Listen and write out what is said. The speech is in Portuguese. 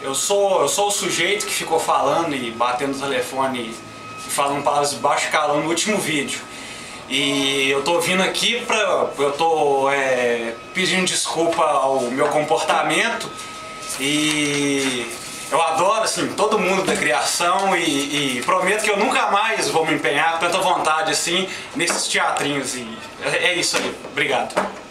eu sou o sujeito que ficou falando e batendo no telefone e falando palavras de baixo calão no último vídeo. E eu tô vindo aqui pedindo desculpa ao meu comportamento. E eu adoro, assim, todo mundo da criação e prometo que eu nunca mais vou me empenhar com tanta vontade, assim, nesses teatrinhos. E é isso aí. Obrigado.